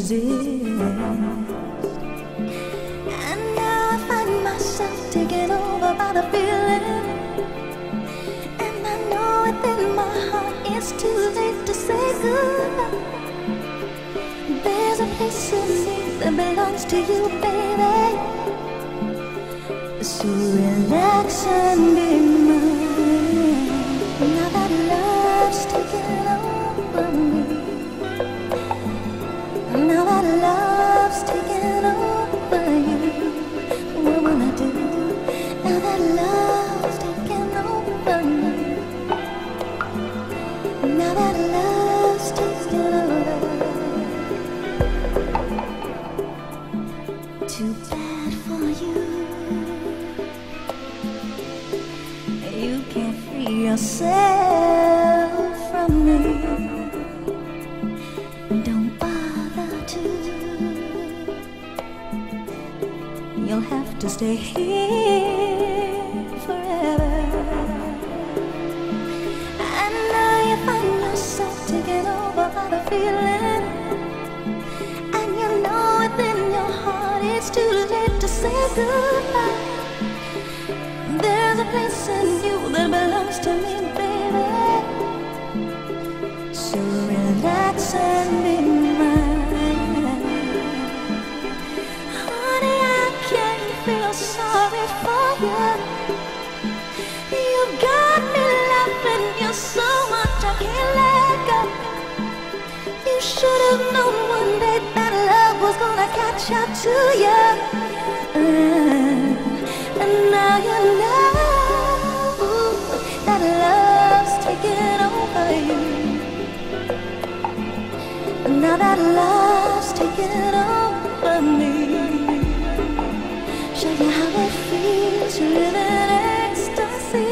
resist. And now I find myself taken over by the feeling, and I know within my heart it's too late to say goodbye. There's a place in me that belongs to you, baby. So relax and be mine. Now that love's taken over me, now that love's taken over you, what will I do? Now that love's taken over me, now that love's taken over. Too bad for you. You can't free yourself from me. Don't bother to. You'll have to stay here forever. And now you find yourself taken over by the feeling, and you know within your heart it's too late to say goodbye. There's a place in you that belongs to me, baby. So relax and be mine. Honey, I can't feel sorry for you. You've got me laughing, you're so much I can't let go. You should have known one day that love was gonna catch up to you. And now you know that love's taken over you. Now that love's taken over me. Show you how it feels to live in ecstasy.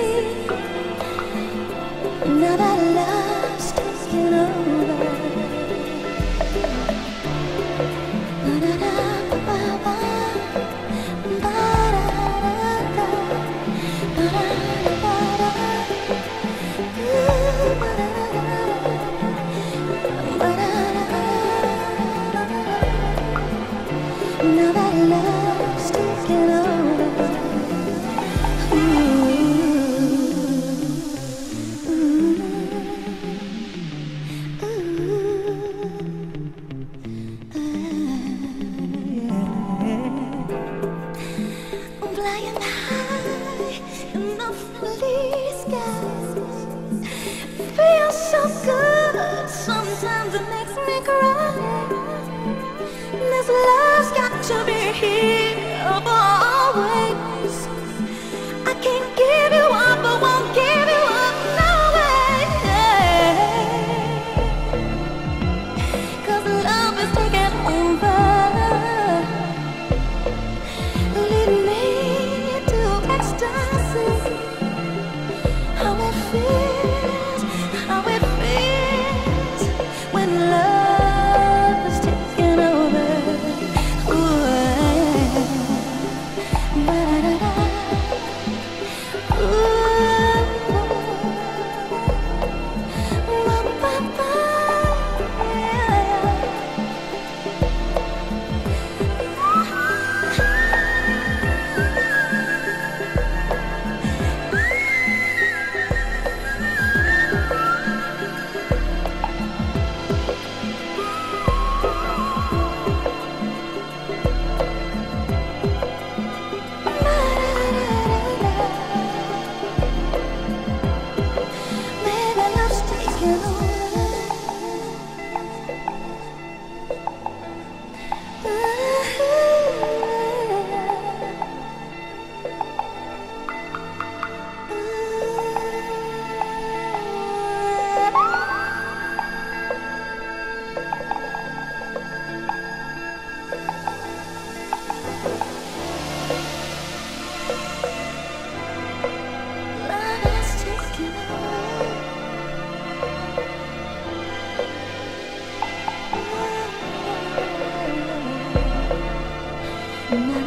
Now that love's taken over. Now that love's taken over. Flying high in the friendly skies, feels so good. Sometimes it makes me cry. This love's got to be here for always. I can't give you up, I won't give you up, no way. 'Cause love is taking over. Lead me to ecstasy. How it feels when love is taking over. Now